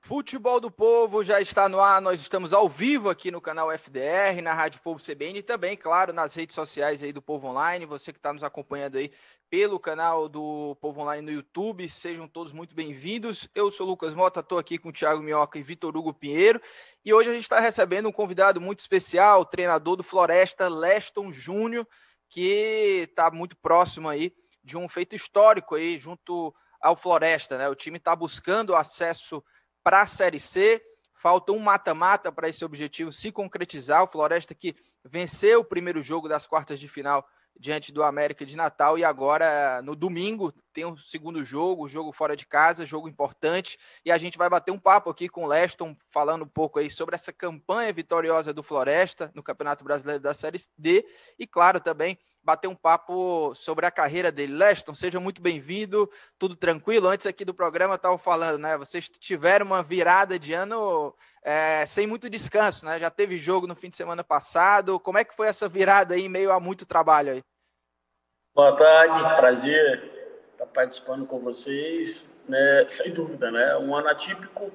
Futebol do Povo já está no ar, nós estamos ao vivo aqui no canal FDR, na Rádio Povo CBN e também, claro, nas redes sociais aí do Povo Online. Você que está nos acompanhando aí pelo canal do Povo Online no YouTube, sejam todos muito bem-vindos. Eu sou o Lucas Mota, estou aqui com o Thiago Minhoca e Vitor Hugo Pinheiro e hoje a gente está recebendo um convidado muito especial, o treinador do Floresta, Leston Júnior, que está muito próximo aí de um feito histórico aí junto ao Floresta, né? O time está buscando acesso para a Série C, falta um mata-mata para esse objetivo se concretizar. O Floresta que venceu o primeiro jogo das quartas de final diante do América de Natal e agora no domingo tem um segundo jogo fora de casa, jogo importante, e a gente vai bater um papo aqui com o Leston, falando um pouco aí sobre essa campanha vitoriosa do Floresta no Campeonato Brasileiro da Série D e, claro, também bater um papo sobre a carreira dele. Leston, seja muito bem-vindo, tudo tranquilo? Antes aqui do programa eu estava falando, né? Vocês tiveram uma virada de ano sem muito descanso, né? Já teve jogo no fim de semana passado. Como é que foi essa virada aí, em meio a muito trabalho aí? Boa tarde, prazer estar participando com vocês, né? Sem dúvida, né? Um ano atípico,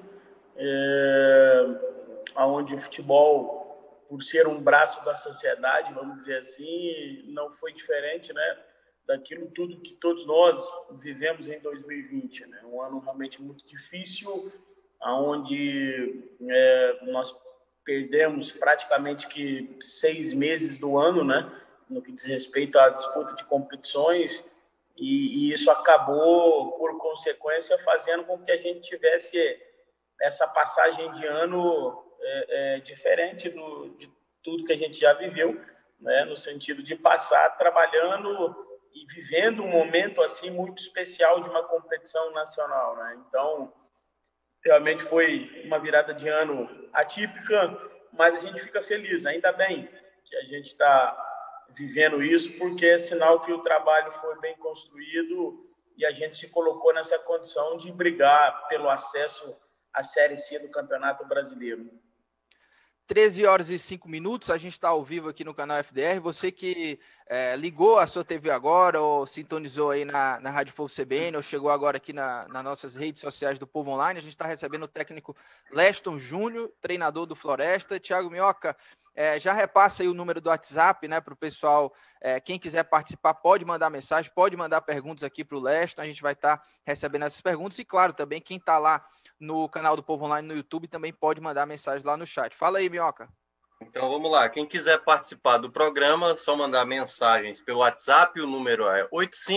onde o futebol, por ser um braço da sociedade, vamos dizer assim, não foi diferente, né, daquilo tudo que todos nós vivemos em 2020, né? Um ano realmente muito difícil, onde nós perdemos praticamente que 6 meses do ano, né, no que diz respeito à disputa de competições, e isso acabou, por consequência, fazendo com que a gente tivesse essa passagem de ano diferente de tudo que a gente já viveu, né, no sentido de passar trabalhando e vivendo um momento assim muito especial de uma competição nacional, né? Então, realmente foi uma virada de ano atípica, mas a gente fica feliz, ainda bem que a gente está vivendo isso, porque é sinal que o trabalho foi bem construído e a gente se colocou nessa condição de brigar pelo acesso à Série C do Campeonato Brasileiro. 13 horas e 5 minutos, a gente está ao vivo aqui no canal FDR. Você que ligou a sua TV agora ou sintonizou aí na Rádio Povo CBN ou chegou agora aqui nas nossas redes sociais do Povo Online, a gente está recebendo o técnico Leston Júnior, treinador do Floresta. Thiago Minhoca, já repassa aí o número do WhatsApp, né, para o pessoal, quem quiser participar pode mandar mensagem, pode mandar perguntas aqui para o Leston, a gente vai estar recebendo essas perguntas e, claro, também quem está lá no canal do Povo Online no YouTube também pode mandar mensagem lá no chat. Fala aí, Minhoca. Então vamos lá, quem quiser participar do programa, só mandar mensagens pelo WhatsApp, o número é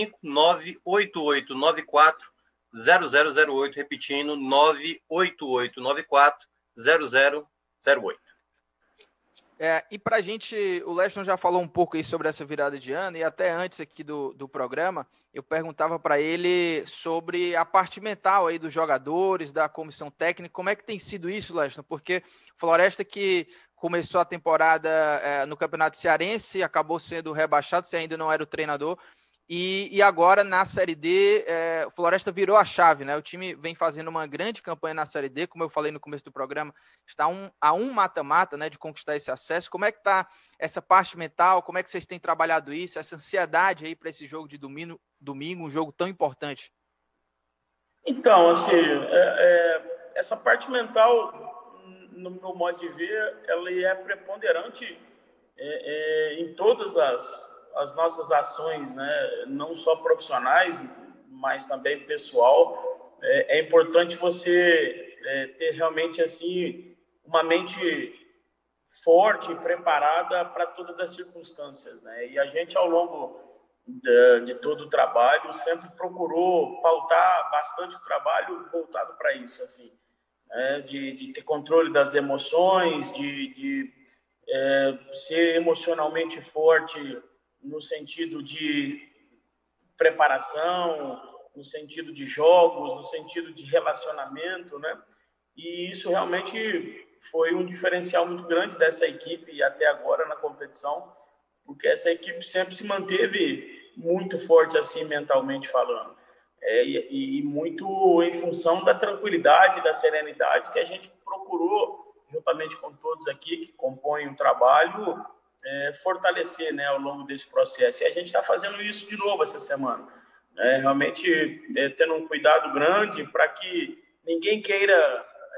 859-8894-0008, repetindo, 98894-0008. E para a gente, o Leston já falou um pouco aí sobre essa virada de ano, e até antes aqui do programa, eu perguntava para ele sobre a parte mental aí dos jogadores, da comissão técnica, como é que tem sido isso, Leston? Porque Floresta que começou a temporada no Campeonato Cearense, acabou sendo rebaixado, você ainda não era o treinador, e agora na Série D, o Floresta virou a chave, né? O time vem fazendo uma grande campanha na Série D, como eu falei no começo do programa, está a um mata-mata, né, de conquistar esse acesso. Como é que está essa parte mental? Como é que vocês têm trabalhado isso, essa ansiedade aí para esse jogo de domingo, um jogo tão importante? Então, assim, essa parte mental, no meu modo de ver, ela é preponderante em todas as nossas ações, né? Não só profissionais, mas também pessoal. É importante você ter realmente assim uma mente forte e preparada para todas as circunstâncias, né? E a gente, ao longo de todo o trabalho, sempre procurou pautar bastante o trabalho voltado para isso, assim, né? De ter controle das emoções, de ser emocionalmente forte no sentido de preparação, no sentido de jogos, no sentido de relacionamento, né? E isso realmente foi um diferencial muito grande dessa equipe até agora na competição, porque essa equipe sempre se manteve muito forte assim mentalmente falando, e muito em função da tranquilidade, da serenidade que a gente procurou, juntamente com todos aqui que compõem o trabalho, fortalecer, né, ao longo desse processo. E a gente está fazendo isso de novo essa semana, realmente tendo um cuidado grande para que ninguém queira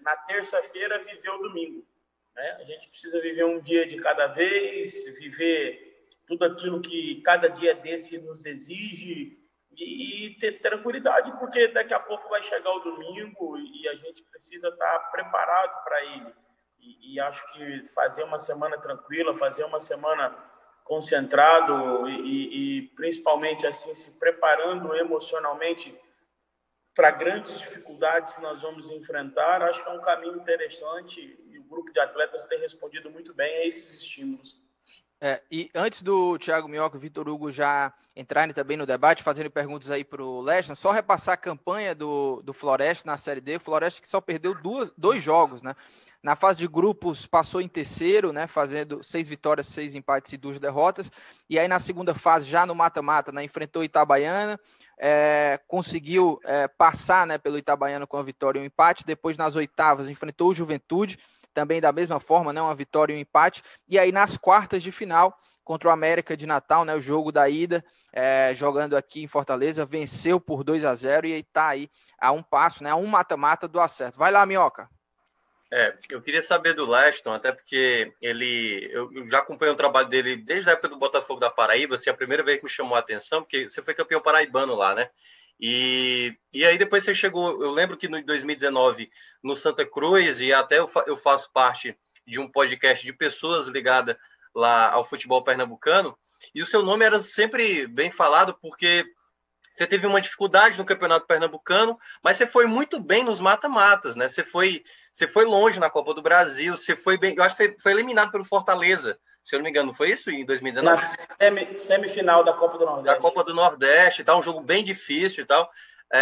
na terça-feira, viver o domingo, né? A gente precisa viver um dia de cada vez, viver tudo aquilo que cada dia desse nos exige e ter tranquilidade, porque daqui a pouco vai chegar o domingo e a gente precisa estar preparado para ele. E acho que fazer uma semana tranquila, fazer uma semana concentrado e principalmente assim se preparando emocionalmente para grandes dificuldades que nós vamos enfrentar, acho que é um caminho interessante e o grupo de atletas tem respondido muito bem a esses estímulos. E antes do Thiago Minhoca e Vitor Hugo já entrarem também no debate, fazendo perguntas aí para o Leston, só repassar a campanha do Floresta na Série D. O Floresta que só perdeu dois jogos, né? Na fase de grupos passou em terceiro, né? Fazendo 6 vitórias, 6 empates e 2 derrotas. E aí na segunda fase, já no mata-mata, né? Enfrentou o Itabaiana, conseguiu passar, né, pelo Itabaiana com a vitória e um empate. Depois nas oitavas enfrentou o Juventude, também da mesma forma, né, uma vitória e um empate. E aí nas quartas de final, contra o América de Natal, né, o jogo da ida, jogando aqui em Fortaleza, venceu por 2-0 e está aí a um passo, né, a um mata-mata do acerto. Vai lá, Minhoca. Eu queria saber do Leston, até porque eu já acompanho o trabalho dele desde a época do Botafogo da Paraíba, assim, a primeira vez que me chamou a atenção, porque você foi campeão paraibano lá, né? E aí depois você chegou, eu lembro que no 2019 no Santa Cruz, e até eu faço parte de um podcast de pessoas ligadas lá ao futebol pernambucano, e o seu nome era sempre bem falado porque você teve uma dificuldade no Campeonato Pernambucano, mas você foi muito bem nos mata-matas, né? Você foi longe na Copa do Brasil, você foi bem, eu acho que você foi eliminado pelo Fortaleza, se eu não me engano, foi isso em 2019? Na semifinal da Copa do Nordeste. Da Copa do Nordeste, tá? Um jogo bem difícil e tal.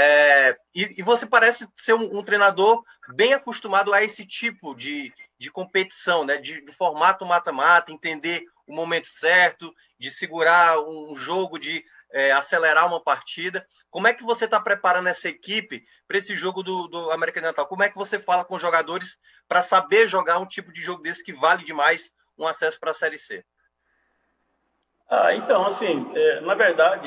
E você parece ser um treinador bem acostumado a esse tipo de competição, né? Do formato mata-mata, entender o momento certo, de segurar um jogo, de acelerar uma partida. Como é que você está preparando essa equipe para esse jogo do América de Natal? Como é que você fala com os jogadores para saber jogar um tipo de jogo desse que vale demais um acesso para a Série C? Então, assim, na verdade,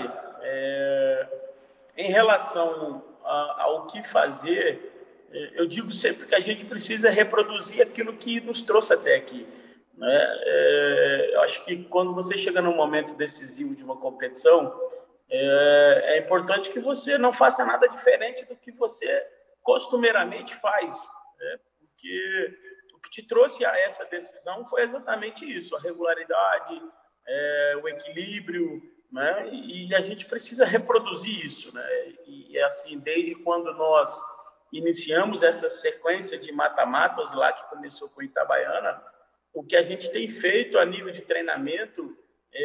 em relação ao que fazer, eu digo sempre que a gente precisa reproduzir aquilo que nos trouxe até aqui, né? Eu acho que quando você chega num momento decisivo de uma competição, é importante que você não faça nada diferente do que você costumeiramente faz, né? Porque o que te trouxe a essa decisão foi exatamente isso, a regularidade, o equilíbrio, né? E a gente precisa reproduzir isso, né? E assim, desde quando nós iniciamos essa sequência de mata-matas lá que começou com Itabaiana, o que a gente tem feito a nível de treinamento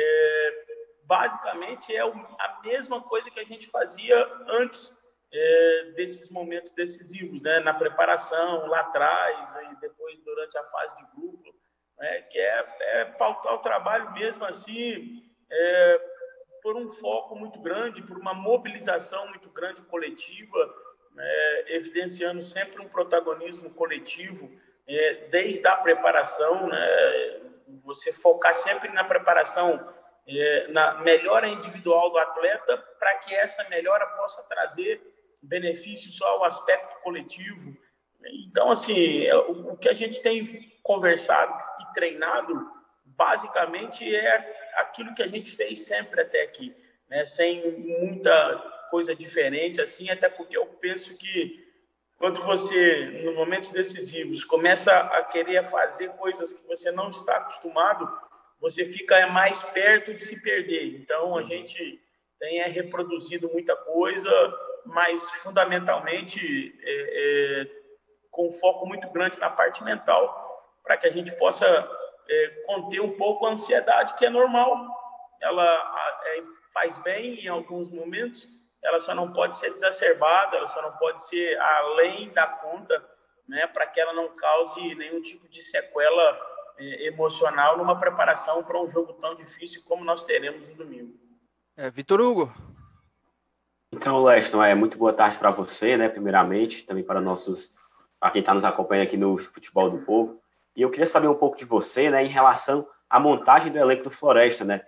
basicamente é a mesma coisa que a gente fazia antes desses momentos decisivos, né? Na preparação, lá atrás, e depois durante a fase de grupo, né? Que é pautar o trabalho mesmo assim, por um foco muito grande, por uma mobilização muito grande coletiva, né? Evidenciando sempre um protagonismo coletivo, desde a preparação, né? Você focar sempre na preparação, na melhora individual do atleta, para que essa melhora possa trazer benefícios só ao aspecto coletivo. Então, assim, o que a gente tem conversado e treinado, basicamente, é aquilo que a gente fez sempre até aqui, né? Sem muita coisa diferente, assim, até porque eu penso que quando você, nos momentos decisivos, começa a querer fazer coisas que você não está acostumado, você fica mais perto de se perder. Então, a gente tem reproduzido muita coisa, mas, fundamentalmente, com foco muito grande na parte mental, para que a gente possa conter um pouco a ansiedade, que é normal. Ela faz bem em alguns momentos, ela só não pode ser exacerbada, ela só não pode ser além da conta, né, para que ela não cause nenhum tipo de sequela emocional numa preparação para um jogo tão difícil como nós teremos no domingo. Vitor Hugo. Então, Leston, muito boa tarde para você, né, primeiramente, também para quem está nos acompanhando aqui no Futebol do Povo. E eu queria saber um pouco de você, né, em relação à montagem do elenco do Floresta, né?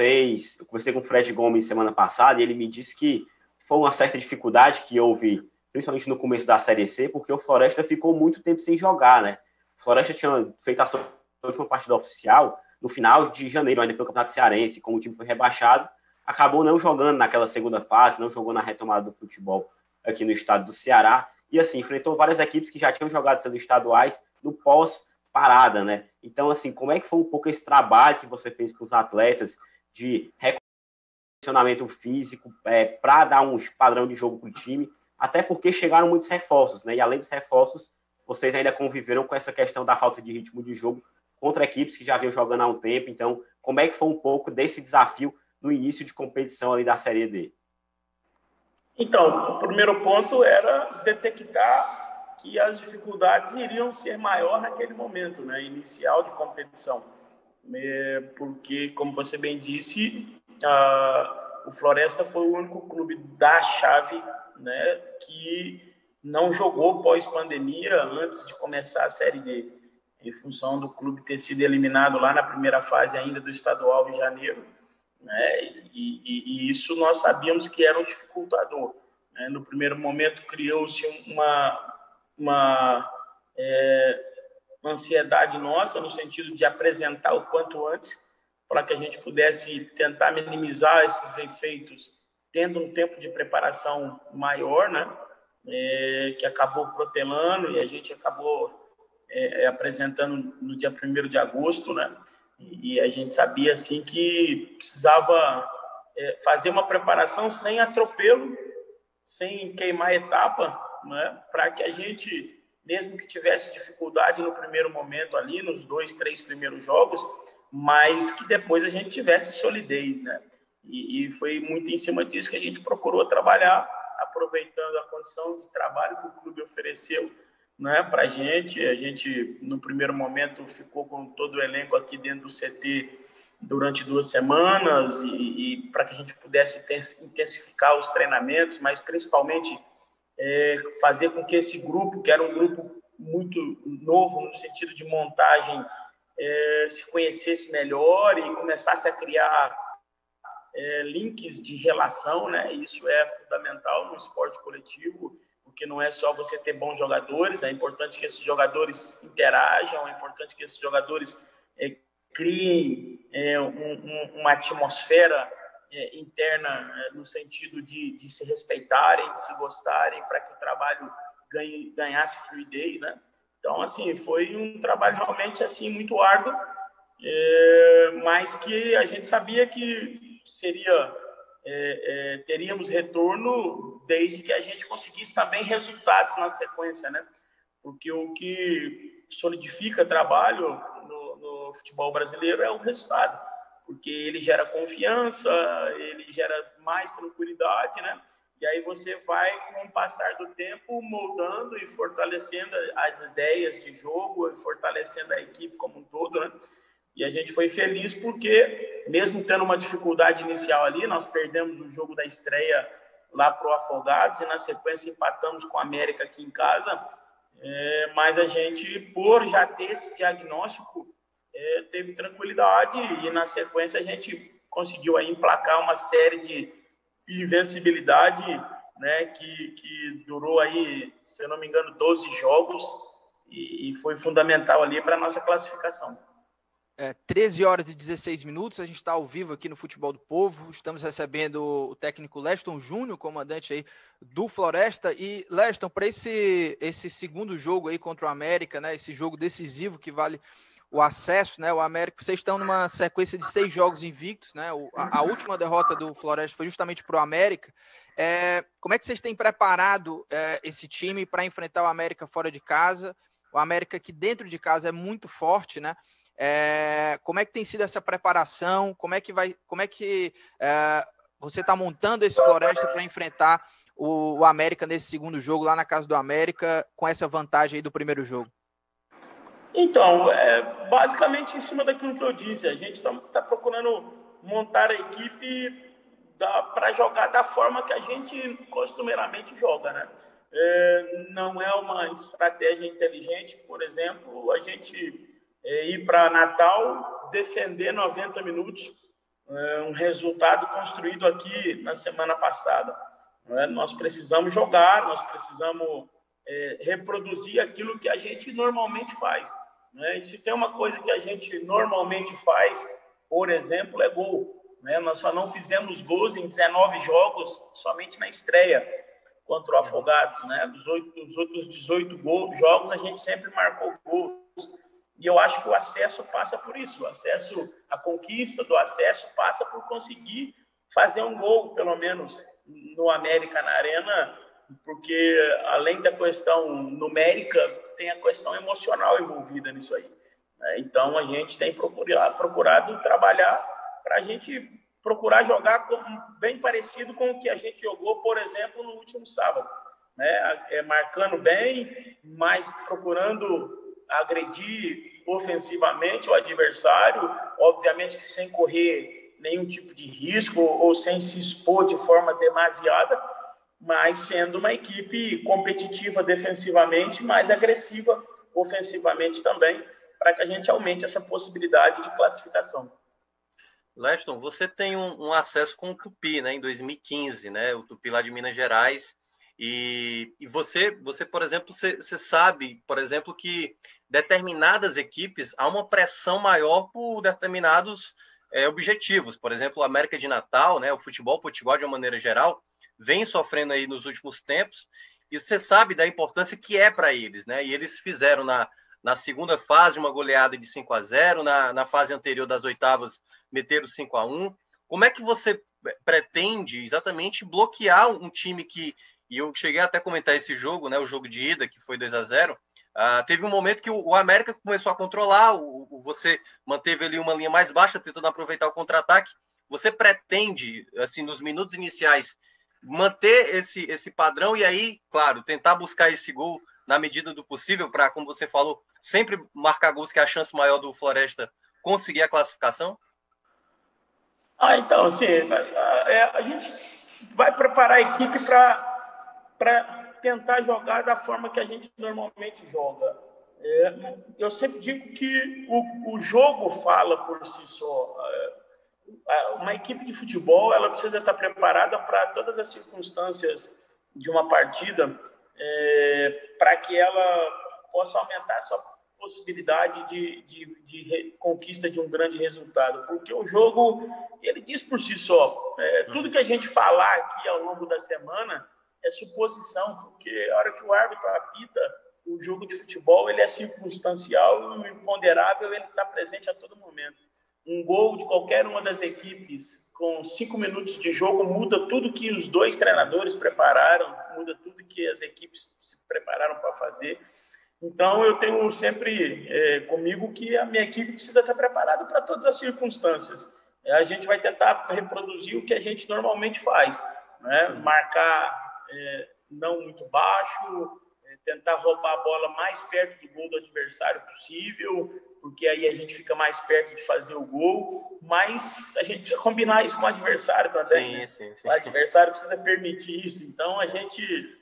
Eu conversei com o Fred Gomes semana passada e ele me disse que foi uma certa dificuldade que houve principalmente no começo da Série C, porque o Floresta ficou muito tempo sem jogar, né? O Floresta tinha feito a sua última partida oficial no final de janeiro, ainda pelo Campeonato Cearense, como o time foi rebaixado, acabou não jogando naquela segunda fase, não jogou na retomada do futebol aqui no estado do Ceará, e assim, enfrentou várias equipes que já tinham jogado seus estaduais no pós-parada, né? Então, assim, como é que foi um pouco esse trabalho que você fez com os atletas de recondicionamento físico para dar um padrão de jogo para o time, até porque chegaram muitos reforços, né? E além dos reforços, vocês ainda conviveram com essa questão da falta de ritmo de jogo contra equipes que já vinham jogando há um tempo. Então, como é que foi um pouco desse desafio no início de competição ali da Série D? Então, o primeiro ponto era detectar que as dificuldades iriam ser maior naquele momento, né, inicial de competição. Porque, como você bem disse, o Floresta foi o único clube da chave, né, que não jogou pós-pandemia antes de começar a Série D, em função do clube ter sido eliminado lá na primeira fase ainda do estadual em janeiro, né? E isso nós sabíamos que era um dificultador, né? No primeiro momento criou-se uma ansiedade nossa no sentido de apresentar o quanto antes para que a gente pudesse tentar minimizar esses efeitos, tendo um tempo de preparação maior, né? Que acabou protelando e a gente acabou apresentando no dia 1º de agosto, né? E a gente sabia assim que precisava fazer uma preparação sem atropelo, sem queimar etapa, né? Para que a gente, mesmo que tivesse dificuldade no primeiro momento ali, nos 2, 3 primeiros jogos, mas que depois a gente tivesse solidez, né? E foi muito em cima disso que a gente procurou trabalhar, aproveitando a condição de trabalho que o clube ofereceu, né, para a gente, no primeiro momento, ficou com todo o elenco aqui dentro do CT durante 2 semanas e para que a gente pudesse intensificar os treinamentos, mas principalmente fazer com que esse grupo, que era um grupo muito novo no sentido de montagem, se conhecesse melhor e começasse a criar links de relação, né? Isso é fundamental no esporte coletivo, porque não é só você ter bons jogadores, é importante que esses jogadores interajam, é importante que esses jogadores criem uma atmosfera interna, no sentido de se respeitarem, de se gostarem, para que o trabalho ganhasse fluidez, né? Então, assim, foi um trabalho realmente assim, muito árduo, mas que a gente sabia que teríamos retorno desde que a gente conseguisse também resultados na sequência, né? Porque o que solidifica trabalho no futebol brasileiro é o resultado, porque ele gera confiança, ele gera mais tranquilidade, né? E aí você vai, com o passar do tempo, moldando e fortalecendo as ideias de jogo, e fortalecendo a equipe como um todo, né? E a gente foi feliz porque, mesmo tendo uma dificuldade inicial ali, nós perdemos o jogo da estreia lá para o Afogados e, na sequência, empatamos com a América aqui em casa. Mas a gente, por já ter esse diagnóstico, teve tranquilidade e, na sequência, a gente conseguiu aí emplacar uma série de invencibilidade, né, que durou aí, se eu não me engano, 12 jogos e foi fundamental ali para a nossa classificação. 13 horas e 16 minutos, a gente está ao vivo aqui no Futebol do Povo, estamos recebendo o técnico Leston Júnior, comandante aí do Floresta. E Leston, para esse segundo jogo aí contra o América, né, esse jogo decisivo que vale o acesso, né, o América, vocês estão numa sequência de 6 jogos invictos, né, a última derrota do Floresta foi justamente para o América. Como é que vocês têm preparado esse time para enfrentar o América fora de casa, o América que dentro de casa é muito forte, né? Como é que tem sido essa preparação? Como é que você está montando esse Floresta para enfrentar o América nesse segundo jogo lá na casa do América, com essa vantagem aí do primeiro jogo? Então, basicamente em cima daquilo que eu disse, a gente está procurando montar a equipe para jogar da forma que a gente costumeiramente joga, né? Não é uma estratégia inteligente, por exemplo, a gente ir para Natal, defender 90 minutos, um resultado construído aqui na semana passada. né? Nós precisamos jogar, nós precisamos reproduzir aquilo que a gente normalmente faz, né? E se tem uma coisa que a gente normalmente faz, por exemplo, é gol, né? Nós só não fizemos gols em 19 jogos, somente na estreia contra o Afogados, né? Dos outros 18 jogos, a gente sempre marcou gols. E eu acho que o acesso passa por isso. O acesso, a conquista do acesso passa por conseguir fazer um gol, pelo menos, no América na Arena, porque além da questão numérica, tem a questão emocional envolvida nisso aí, né? Então, a gente tem procurado trabalhar para a gente procurar jogar bem parecido com o que a gente jogou, por exemplo, no último sábado, né? Marcando bem, mas procurando agredir ofensivamente o adversário, obviamente que sem correr nenhum tipo de risco ou sem se expor de forma demasiada, mas sendo uma equipe competitiva defensivamente, mais agressiva ofensivamente também, para que a gente aumente essa possibilidade de classificação. Leston, você tem um acesso com o Tupi, né, em 2015, né, o Tupi lá de Minas Gerais, e você, por exemplo, você sabe, por exemplo, que determinadas equipes há uma pressão maior por determinados objetivos. Por exemplo, o América de Natal, né, o futebol potiguar de uma maneira geral, vem sofrendo aí nos últimos tempos, e você sabe da importância que é para eles, né, e eles fizeram na segunda fase uma goleada de 5-0, na fase anterior das oitavas meteram 5-1. Como é que você pretende exatamente bloquear um time que, e eu cheguei até a comentar esse jogo, né, o jogo de ida, que foi 2-0, teve um momento que o América começou a controlar, você manteve ali uma linha mais baixa, tentando aproveitar o contra-ataque. Você pretende, assim, nos minutos iniciais, manter esse padrão e aí, claro, tentar buscar esse gol na medida do possível para, como você falou, sempre marcar gols, que é a chance maior do Floresta conseguir a classificação? Então, assim, a gente vai preparar a equipe para tentar jogar da forma que a gente normalmente joga. Eu sempre digo que o jogo fala por si só. Uma equipe de futebol, ela precisa estar preparada para todas as circunstâncias de uma partida, para que ela possa aumentar a sua possibilidade de conquista de um grande resultado, porque o jogo, ele diz por si só, tudo que a gente falar aqui ao longo da semana é suposição, porque a hora que o árbitro apita, o jogo de futebol, ele é circunstancial e o imponderável, ele está presente a todo momento. Um gol de qualquer uma das equipes com 5 minutos de jogo muda tudo que os dois treinadores prepararam, muda tudo que as equipes se prepararam para fazer. Então, eu tenho sempre comigo que a minha equipe precisa estar preparada para todas as circunstâncias. A gente vai tentar reproduzir o que a gente normalmente faz, né? Marcar não muito baixo, tentar roubar a bola mais perto do gol do adversário possível, porque aí a gente fica mais perto de fazer o gol, mas a gente precisa combinar isso com o adversário também. Sim. O adversário precisa permitir isso. Então, a gente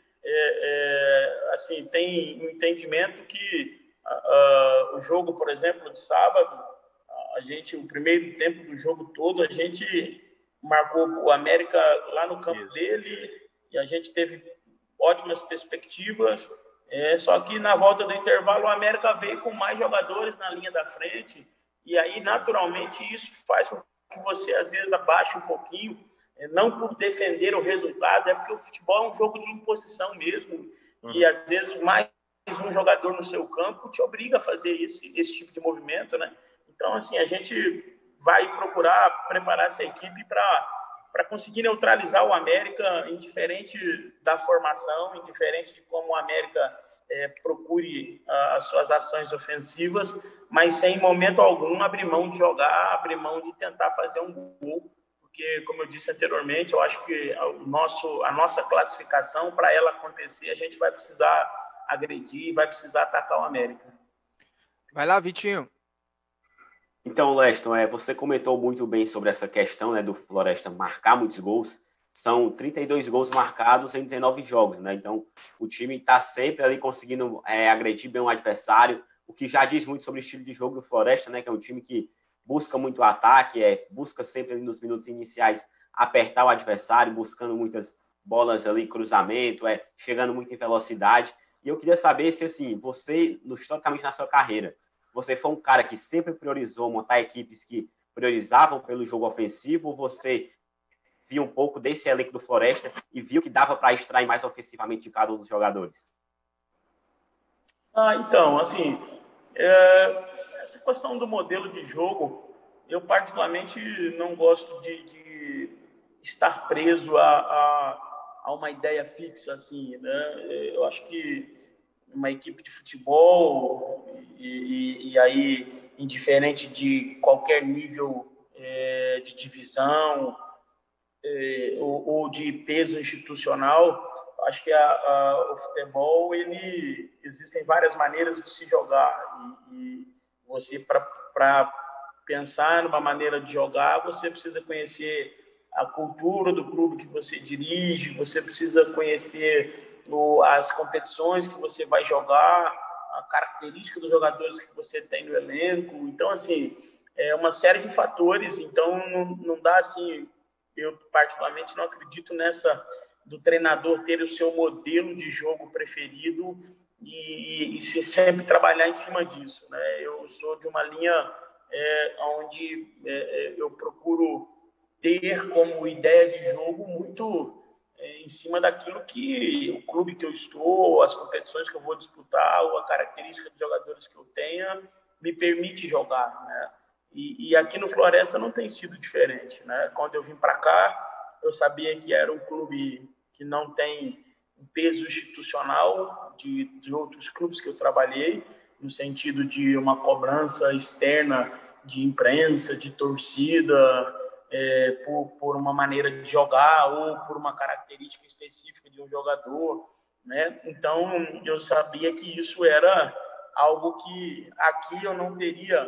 assim, tem um entendimento que o jogo, por exemplo, de sábado, o primeiro tempo do jogo todo, a gente marcou o América lá no campo dele, e a gente teve ótimas perspectivas, só que na volta do intervalo o América veio com mais jogadores na linha da frente, e aí naturalmente isso faz com que você às vezes abaixe um pouquinho, não por defender o resultado, é porque o futebol é um jogo de imposição mesmo, e às vezes mais um jogador no seu campo te obriga a fazer esse tipo de movimento, né? Então, assim, a gente vai procurar preparar essa equipe para conseguir neutralizar o América, indiferente da formação, indiferente de como o América procure as suas ações ofensivas, mas sem, em momento algum, abrir mão de jogar, abrir mão de tentar fazer um gol, porque, como eu disse anteriormente, eu acho que a nossa classificação, para ela acontecer, a gente vai precisar agredir, vai precisar atacar o América. Vai lá, Vitinho. Então, Leston, você comentou muito bem sobre essa questão, né, do Floresta marcar muitos gols. São 32 gols marcados em 19 jogos, né? Então, o time está sempre ali conseguindo agredir bem o adversário, o que já diz muito sobre o estilo de jogo do Floresta, né? Que é um time que busca muito o ataque, busca sempre ali nos minutos iniciais apertar o adversário, buscando muitas bolas ali, cruzamento, chegando muito em velocidade. E eu queria saber se, assim, você, historicamente na sua carreira, você foi um cara que sempre priorizou montar equipes que priorizavam pelo jogo ofensivo, ou você viu um pouco desse elenco do Floresta e viu que dava para extrair mais ofensivamente de cada um dos jogadores? Então, assim, essa questão do modelo de jogo, eu particularmente não gosto de estar preso a uma ideia fixa, assim, né? Eu acho que uma equipe de futebol, e aí, indiferente de qualquer nível de divisão ou de peso institucional, acho que o futebol, existem várias maneiras de se jogar, e você, para pensar numa maneira de jogar, você precisa conhecer a cultura do clube que você dirige, você precisa conhecer as competições que você vai jogar, a característica dos jogadores que você tem no elenco. Então, assim, é uma série de fatores. Então, não dá assim. Eu, particularmente, não acredito nessa do treinador ter o seu modelo de jogo preferido e sempre trabalhar em cima disso, né? Eu sou de uma linha onde eu procuro ter como ideia de jogo muito em cima daquilo que o clube que eu estou, as competições que eu vou disputar, ou a característica dos jogadores que eu tenha, me permite jogar, né? E aqui no Floresta não tem sido diferente, né? Quando eu vim para cá, eu sabia que era um clube que não tem um peso institucional de outros clubes que eu trabalhei, no sentido de uma cobrança externa de imprensa, de torcida, por uma maneira de jogar ou por uma característica específica de um jogador, né? Então, eu sabia que isso era algo que aqui eu não teria,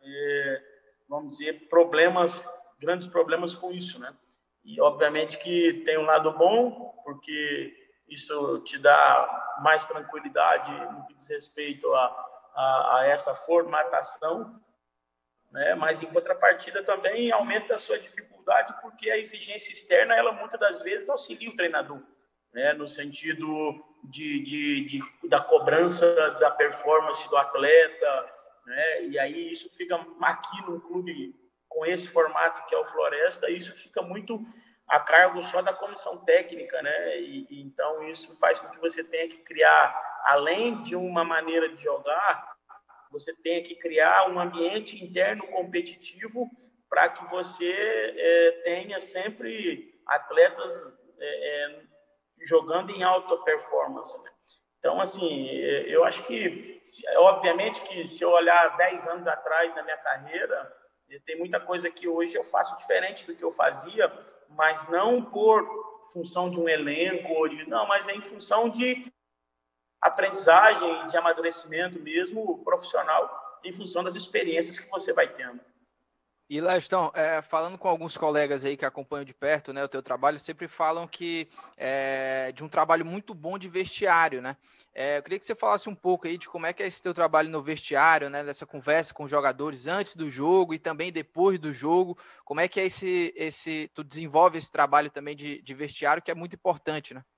vamos dizer, grandes problemas com isso, né? E, obviamente, que tem um lado bom, porque isso te dá mais tranquilidade no que diz respeito a essa formatação, né? Mas, em contrapartida, também aumenta a sua dificuldade, porque a exigência externa, ela muitas das vezes auxilia o treinador, né? No sentido da cobrança da performance do atleta, né? E aí isso fica aqui no clube com esse formato que é o Floresta, isso fica muito a cargo só da comissão técnica, né? E então isso faz com que você tenha que criar, além de uma maneira de jogar, você tenha que criar um ambiente interno competitivo para que você tenha sempre atletas jogando em alta performance, né? Então, assim, eu acho que, obviamente, que se eu olhar 10 anos atrás na minha carreira, tem muita coisa que hoje eu faço diferente do que eu fazia, mas não por função de um elenco, não, mas é em função de aprendizagem, de amadurecimento mesmo profissional, em função das experiências que você vai tendo. E, Lestão, falando com alguns colegas aí que acompanham de perto, né, o teu trabalho, sempre falam que de um trabalho muito bom de vestiário, né? Eu queria que você falasse um pouco aí de como é que é esse teu trabalho no vestiário, né, dessa conversa com os jogadores antes do jogo e também depois do jogo. Como é que é tu desenvolve esse trabalho também de vestiário, que é muito importante, né?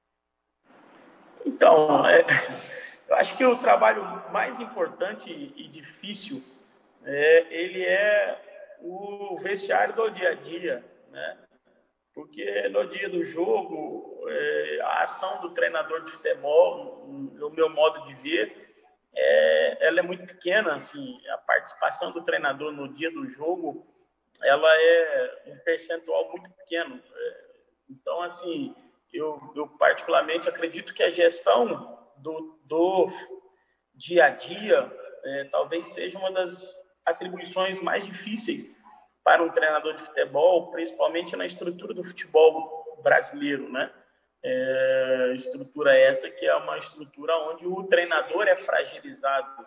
Então, eu acho que o trabalho mais importante e difícil, ele é o vestiário do dia a dia, né? Porque no dia do jogo, a ação do treinador de futebol, no meu modo de ver, ela é muito pequena, assim, a participação do treinador no dia do jogo, ela é um percentual muito pequeno. Então, assim, eu particularmente acredito que a gestão do dia a dia talvez seja uma das atribuições mais difíceis para um treinador de futebol, principalmente na estrutura do futebol brasileiro, né? Estrutura essa que é uma estrutura onde o treinador é fragilizado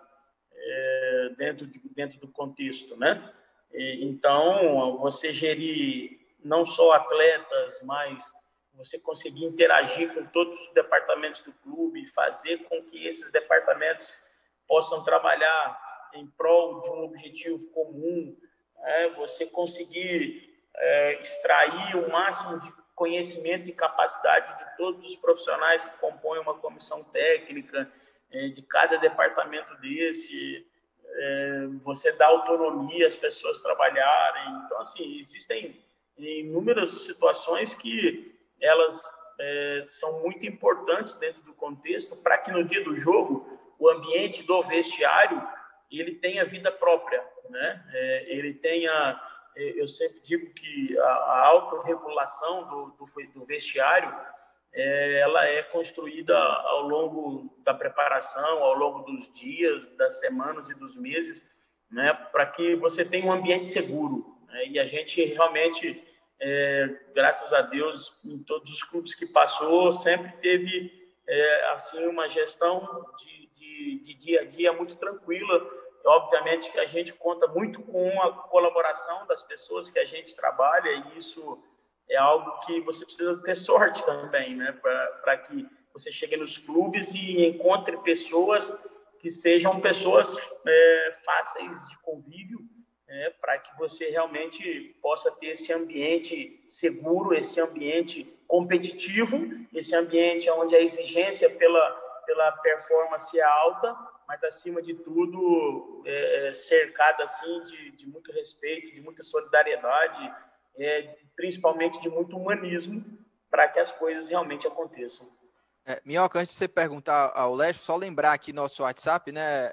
dentro do contexto, né? Então, você gerir não só atletas, mas você conseguir interagir com todos os departamentos do clube, fazer com que esses departamentos possam trabalhar em prol de um objetivo comum, você conseguir extrair o máximo conhecimento e capacidade de todos os profissionais que compõem uma comissão técnica, de cada departamento desse, você dá autonomia às pessoas trabalharem. Então, assim, existem inúmeras situações que elas são muito importantes dentro do contexto para que no dia do jogo o ambiente do vestiário ele tenha vida própria, né? Ele tenha, eu sempre digo que a autorregulação do vestiário ela é construída ao longo da preparação, ao longo dos dias, das semanas e dos meses, né, para que você tenha um ambiente seguro, né? E a gente realmente, graças a Deus, em todos os clubes que passou, sempre teve assim uma gestão de dia a dia muito tranquila. Obviamente que a gente conta muito com a colaboração das pessoas que a gente trabalha, e isso é algo que você precisa ter sorte também, né? Para que você chegue nos clubes e encontre pessoas que sejam pessoas fáceis de convívio, para que você realmente possa ter esse ambiente seguro, esse ambiente competitivo, esse ambiente onde a exigência pela performance é alta, mas, acima de tudo, cercada assim, de muito respeito, de muita solidariedade, principalmente de muito humanismo, para que as coisas realmente aconteçam. Minhoca, antes de você perguntar ao Leste, só lembrar aqui nosso WhatsApp, né?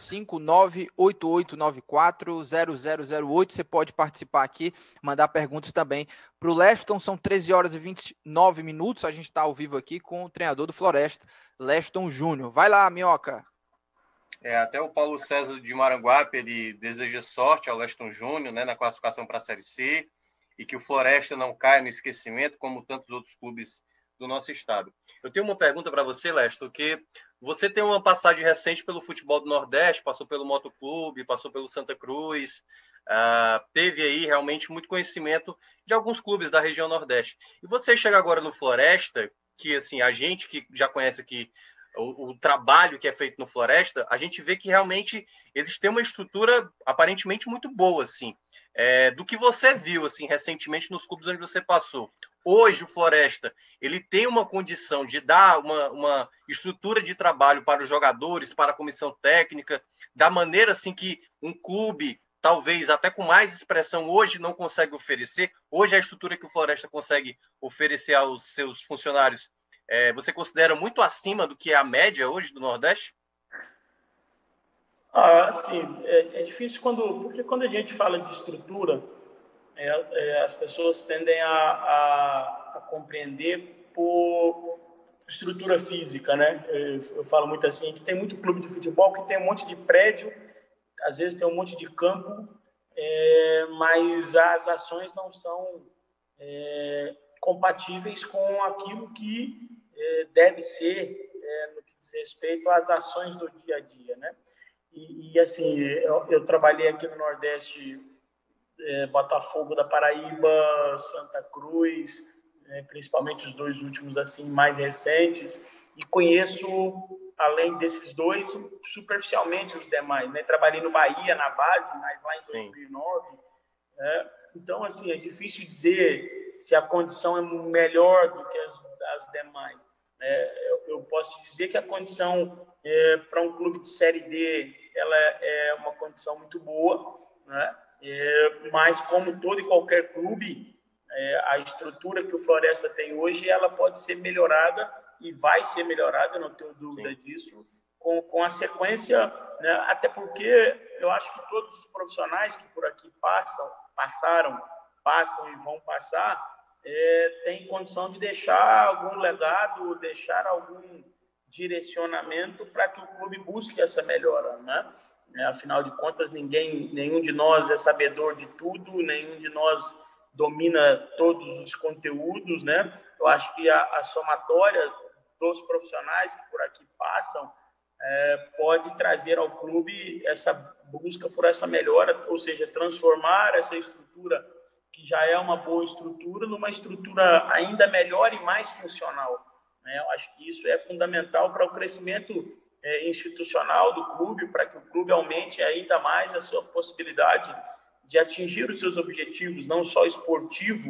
859-8894-0008. Você pode participar aqui, mandar perguntas também para o Leston. São 13 horas e 29 minutos. A gente está ao vivo aqui com o treinador do Floresta, Leston Júnior. Vai lá, Minhoca. Até o Paulo César de Maranguape, ele deseja sorte ao Leston Júnior, né, na classificação para a Série C, e que o Floresta não caia no esquecimento, como tantos outros clubes do nosso estado. Eu tenho uma pergunta para você, Leston, que você tem uma passagem recente pelo futebol do Nordeste, passou pelo Motoclube, passou pelo Santa Cruz, teve aí realmente muito conhecimento de alguns clubes da região Nordeste. E você chega agora no Floresta, que assim, a gente que já conhece aqui o trabalho que é feito no Floresta, a gente vê que realmente eles têm uma estrutura aparentemente muito boa, assim, do que você viu assim recentemente nos clubes onde você passou. Hoje o Floresta ele tem uma condição de dar uma estrutura de trabalho para os jogadores, para a comissão técnica, da maneira assim que um clube, talvez até com mais expressão, hoje não consegue oferecer. Hoje a estrutura que o Floresta consegue oferecer aos seus funcionários, você considera muito acima do que é a média hoje do Nordeste? Sim, é difícil porque quando a gente fala de estrutura, as pessoas tendem a compreender por estrutura física, né? Eu falo muito assim, que tem muito clube de futebol que tem um monte de prédio, às vezes tem um monte de campo, mas as ações não são compatíveis com aquilo que deve ser no que diz respeito às ações do dia a dia, né? E assim, eu trabalhei aqui no Nordeste, Botafogo da Paraíba, Santa Cruz, principalmente os dois últimos assim mais recentes, e conheço, além desses dois, superficialmente os demais, né? Trabalhei no Bahia na base, mas lá em 2009, então assim, é difícil dizer se a condição é melhor do que as demais. Eu posso te dizer que a condição para um clube de Série D ela é uma condição muito boa, né? Mas como todo e qualquer clube, a estrutura que o Floresta tem hoje ela pode ser melhorada e vai ser melhorada, não tenho dúvida disso, com a sequência, né? Até porque eu acho que todos os profissionais que por aqui passam e vão passar, tem condição de deixar algum legado, deixar algum direcionamento para que o clube busque essa melhora, né? Afinal de contas, nenhum de nós é sabedor de tudo, nenhum de nós domina todos os conteúdos, né? Eu acho que a somatória dos profissionais que por aqui passam pode trazer ao clube essa busca por essa melhora, ou seja, transformar essa estrutura que já é uma boa estrutura numa estrutura ainda melhor e mais funcional, né? Eu acho que isso é fundamental para o crescimento institucional do clube, para que o clube aumente ainda mais a sua possibilidade de atingir os seus objetivos, não só esportivo,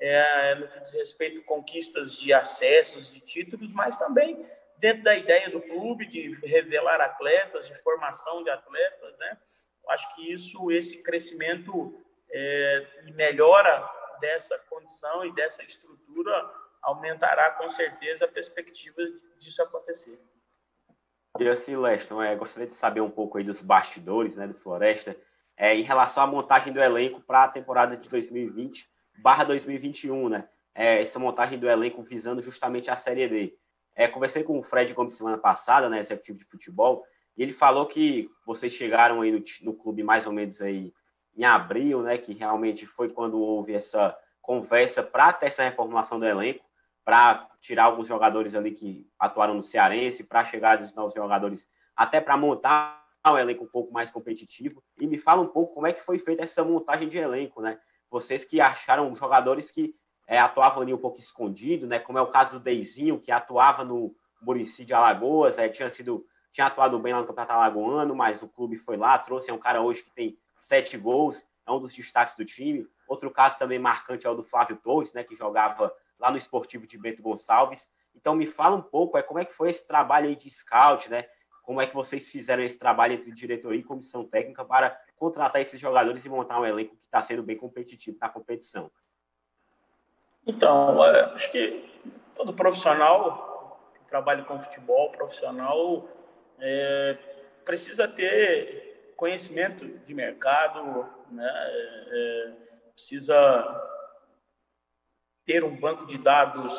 no que diz respeito a conquistas de acessos, de títulos, mas também dentro da ideia do clube de revelar atletas, de formação de atletas, né? Acho que esse crescimento e melhora dessa condição e dessa estrutura aumentará com certeza a perspectiva disso acontecer. E assim, Leston, gostaria de saber um pouco aí dos bastidores, né, do Floresta, em relação à montagem do elenco para a temporada de 2020/2021, né? Essa montagem do elenco visando justamente a Série D. Conversei com o Fred Gomes semana passada, né, executivo de futebol, e ele falou que vocês chegaram aí no clube mais ou menos aí em abril, né, que realmente foi quando houve essa conversa para ter essa reformulação do elenco, para tirar alguns jogadores ali que atuaram no Cearense, para chegar de novos jogadores, até para montar um elenco um pouco mais competitivo. E me fala um pouco como é que foi feita essa montagem de elenco, né? Vocês que acharam jogadores que atuavam ali um pouco escondido, né? Como é o caso do Deizinho, que atuava no Muricy de Alagoas, tinha atuado bem lá no Campeonato Alagoano, mas o clube foi lá, trouxe, um cara hoje que tem 7 gols, é um dos destaques do time. Outro caso também marcante é o do Flávio Torres, né? Que jogava lá no Esportivo de Bento Gonçalves. Então me fala um pouco, como é que foi esse trabalho aí de scout, né? Como é que vocês fizeram esse trabalho entre diretoria e comissão técnica para contratar esses jogadores e montar um elenco que está sendo bem competitivo na competição? Então, acho que todo profissional que trabalha com futebol, profissional, precisa ter conhecimento de mercado, né? Precisa ter um banco de dados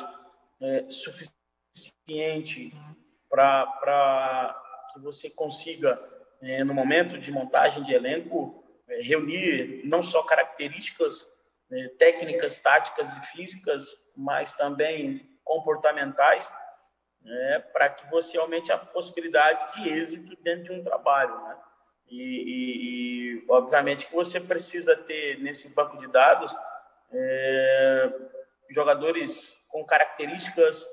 suficiente para que você consiga, no momento de montagem de elenco, reunir não só características técnicas, táticas e físicas, mas também comportamentais, para que você aumente a possibilidade de êxito dentro de um trabalho, né? E obviamente que você precisa ter nesse banco de dados jogadores com características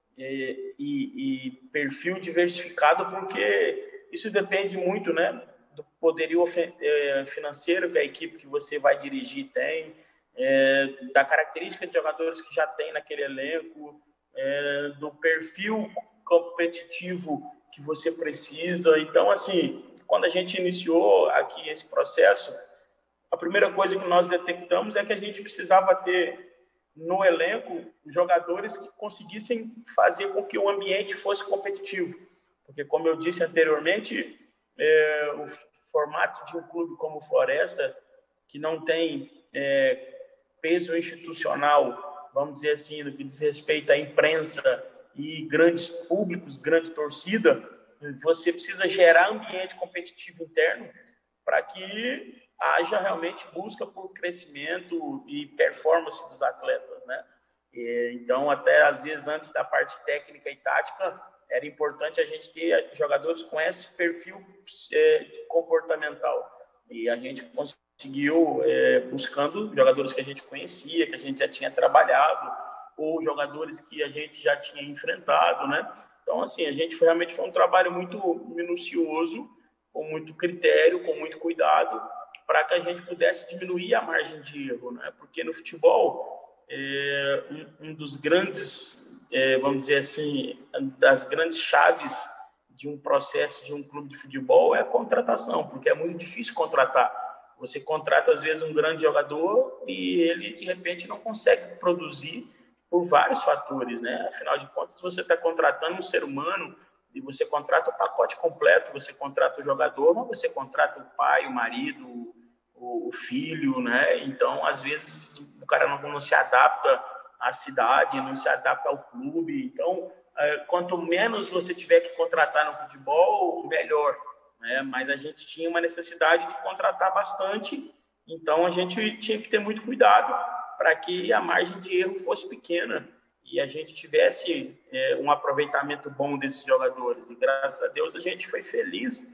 e perfil diversificado, porque isso depende muito, né, do poderio financeiro que a equipe que você vai dirigir tem, da característica de jogadores que já tem naquele elenco, do perfil competitivo que você precisa. Então, assim, quando a gente iniciou aqui esse processo, a primeira coisa que nós detectamos é que a gente precisava ter no elenco jogadores que conseguissem fazer com que o ambiente fosse competitivo. Porque, como eu disse anteriormente, o formato de um clube como o Floresta, que não tem peso institucional, vamos dizer assim, no que diz respeito à imprensa e grandes públicos, grande torcida, você precisa gerar ambiente competitivo interno para que haja realmente busca por crescimento e performance dos atletas, né? Então, até às vezes, antes da parte técnica e tática, era importante a gente ter jogadores com esse perfil comportamental. E a gente conseguiu, buscando jogadores que a gente conhecia, que a gente já tinha trabalhado, ou jogadores que a gente já tinha enfrentado, né? Então, assim, a gente realmente foi um trabalho muito minucioso, com muito critério, com muito cuidado, para que a gente pudesse diminuir a margem de erro, né? Porque no futebol, um dos grandes, vamos dizer assim, das grandes chaves de um processo de um clube de futebol é a contratação, porque é muito difícil contratar. Você contrata, às vezes, um grande jogador e ele, de repente, não consegue produzir por vários fatores, né? Afinal de contas, você está contratando um ser humano e você contrata o pacote completo, você contrata o jogador, mas você contrata o pai, o marido, o filho, né? Então, às vezes, o cara não se adapta à cidade, não se adapta ao clube. Então, quanto menos você tiver que contratar no futebol, melhor, né? Mas a gente tinha uma necessidade de contratar bastante, então a gente tinha que ter muito cuidado para que a margem de erro fosse pequena e a gente tivesse um aproveitamento bom desses jogadores. E graças a Deus a gente foi feliz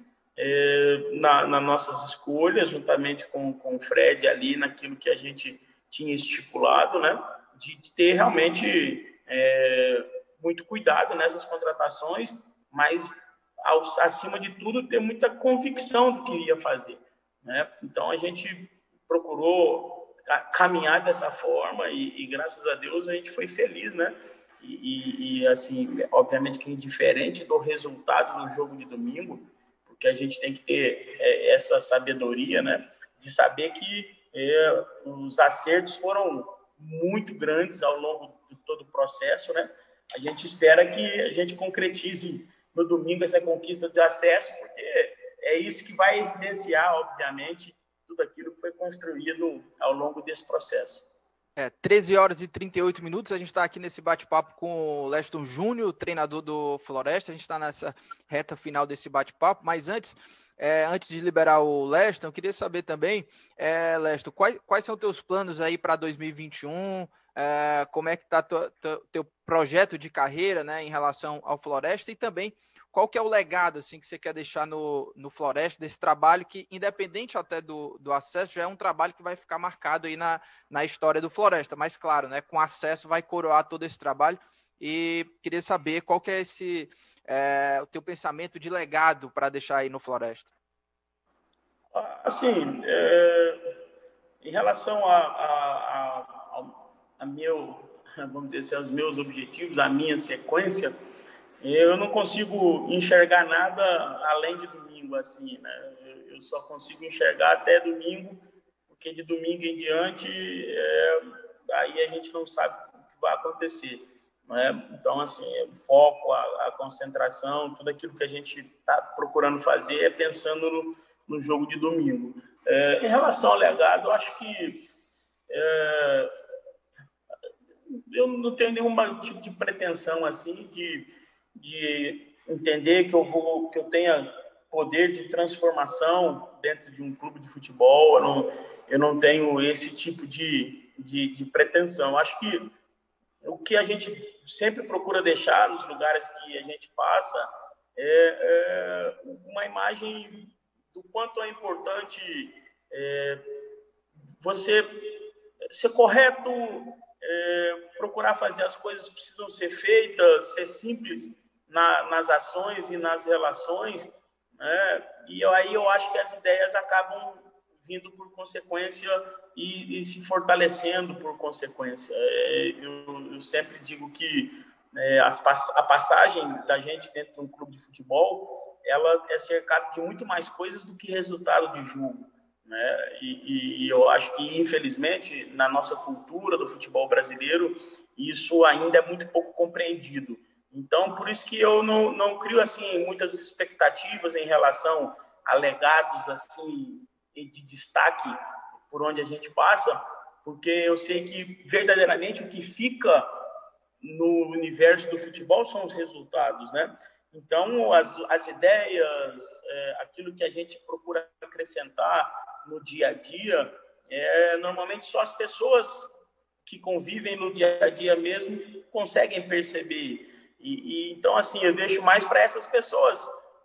nas nossas escolhas, juntamente com o Fred ali, naquilo que a gente tinha estipulado, né? De ter realmente muito cuidado nessas contratações, mas acima de tudo ter muita convicção do que ia fazer, né? Então a gente procurou caminhar dessa forma e graças a Deus a gente foi feliz, né? E assim, obviamente que indiferente do resultado do jogo de domingo, porque a gente tem que ter essa sabedoria, né? De saber que os acertos foram muito grandes ao longo de todo o processo, né? A gente espera que a gente concretize no domingo essa conquista de acesso, porque é isso que vai evidenciar, obviamente, tudo aquilo que foi construído ao longo desse processo. 13 horas e 38 minutos, a gente está aqui nesse bate-papo com o Leston Júnior, treinador do Floresta. A gente está nessa reta final desse bate-papo, mas antes de liberar o Leston, eu queria saber também, Leston, quais são os teus planos aí para 2021? Como é que está teu projeto de carreira, né, em relação ao Floresta, e também qual que é o legado assim, que você quer deixar no Floresta, desse trabalho que, independente até do acesso, já é um trabalho que vai ficar marcado aí na história do Floresta, mas claro, né, com acesso vai coroar todo esse trabalho, e queria saber qual que é o teu pensamento de legado para deixar aí no Floresta. Assim, em relação vamos dizer assim, aos meus objetivos, a minha sequência, eu não consigo enxergar nada além de domingo, assim, né? Eu só consigo enxergar até domingo, porque de domingo em diante, aí a gente não sabe o que vai acontecer, né? Então, assim, o foco, a concentração, tudo aquilo que a gente está procurando fazer é pensando no jogo de domingo. Em relação ao legado, eu acho que eu não tenho nenhum tipo de pretensão assim de entender que eu tenha poder de transformação dentro de um clube de futebol. Eu não tenho esse tipo de pretensão. Acho que o que a gente sempre procura deixar nos lugares que a gente passa é uma imagem do quanto é importante você ser correto, procurar fazer as coisas que precisam ser feitas, ser simples nas ações e nas relações, né? E aí eu acho que as ideias acabam vindo por consequência e se fortalecendo por consequência. Eu sempre digo que a passagem da gente dentro de um clube de futebol, ela é cercada de muito mais coisas do que resultado de jogo, né? E eu acho que, infelizmente, na nossa cultura do futebol brasileiro, isso ainda é muito pouco compreendido. Então, por isso que eu não crio assim muitas expectativas em relação a legados assim de destaque por onde a gente passa, porque eu sei que verdadeiramente o que fica no universo do futebol são os resultados, né? Então, as ideias, aquilo que a gente procura acrescentar no dia a dia, normalmente só as pessoas que convivem no dia a dia mesmo conseguem perceber. Então, assim, eu deixo mais para essas pessoas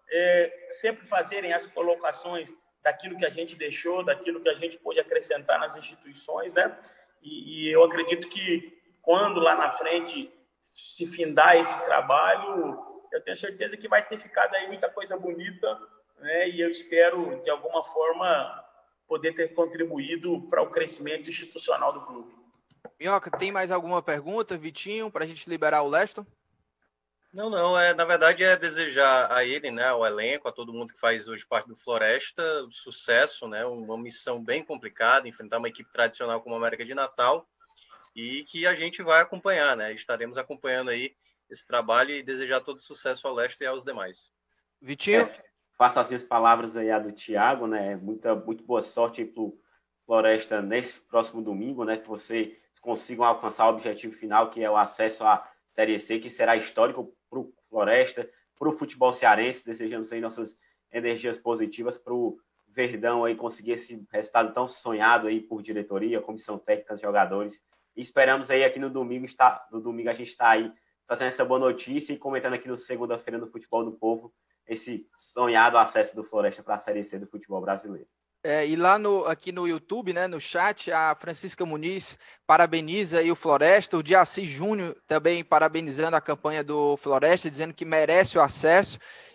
sempre fazerem as colocações daquilo que a gente deixou, daquilo que a gente pôde acrescentar nas instituições, né? E eu acredito que quando lá na frente se findar esse trabalho, eu tenho certeza que vai ter ficado aí muita coisa bonita, né? E eu espero, de alguma forma, poder ter contribuído para o crescimento institucional do clube. Minhoca, tem mais alguma pergunta, Vitinho, para a gente liberar o Leston? Não, na verdade é desejar a ele, né, ao elenco, a todo mundo que faz hoje parte do Floresta, sucesso, né, uma missão bem complicada, enfrentar uma equipe tradicional como a América de Natal, e que a gente vai acompanhar, né, estaremos acompanhando aí esse trabalho e desejar todo sucesso ao Leston e aos demais. Vitinho? Faço as minhas palavras aí a do Thiago, né, muito boa sorte aí pro Floresta nesse próximo domingo, né, que vocês consigam alcançar o objetivo final, que é o acesso à Série C, que será histórico para o Floresta, para o futebol cearense. Desejamos aí nossas energias positivas para o Verdão aí conseguir esse resultado tão sonhado aí por diretoria, comissão técnica, jogadores. E esperamos aí aqui no domingo a gente está aí fazendo essa boa notícia e comentando aqui no segunda-feira no Futebol do Povo esse sonhado acesso do Floresta para a Série C do futebol brasileiro. E lá aqui no YouTube, né, no chat, a Francisca Muniz parabeniza aí o Floresta, o Diaci Júnior também parabenizando a campanha do Floresta, dizendo que merece o acesso.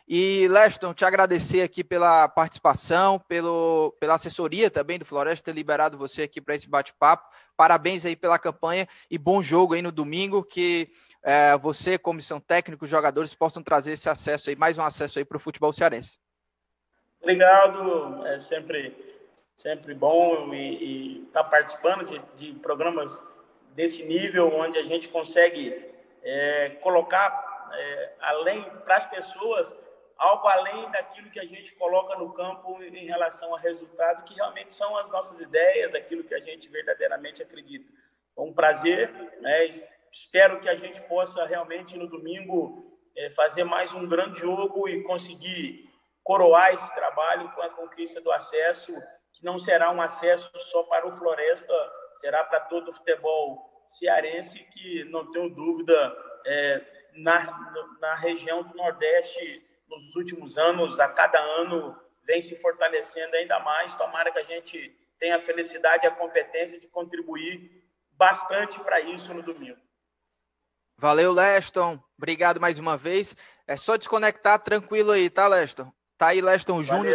E, Leston, te agradecer aqui pela participação, pela assessoria também do Floresta, ter liberado você aqui para esse bate-papo. Parabéns aí pela campanha e bom jogo aí no domingo, que você, comissão técnica, os jogadores possam trazer esse acesso aí, mais um acesso aí para o futebol cearense. Obrigado, é sempre bom e estar participando de programas desse nível, onde a gente consegue colocar além para as pessoas algo além daquilo que a gente coloca no campo em relação a resultado, que realmente são as nossas ideias, aquilo que a gente verdadeiramente acredita. É um prazer, né? Espero que a gente possa realmente no domingo fazer mais um grande jogo e conseguir coroar esse trabalho com a conquista do acesso, que não será um acesso só para o Floresta, será para todo o futebol cearense, que não tenho dúvida, na região do Nordeste, nos últimos anos, a cada ano, vem se fortalecendo ainda mais. Tomara que a gente tenha a felicidade e a competência de contribuir bastante para isso no domingo. Valeu, Leston. Obrigado mais uma vez. É só desconectar tranquilo aí, tá, Leston? Tá aí Leston Júnior,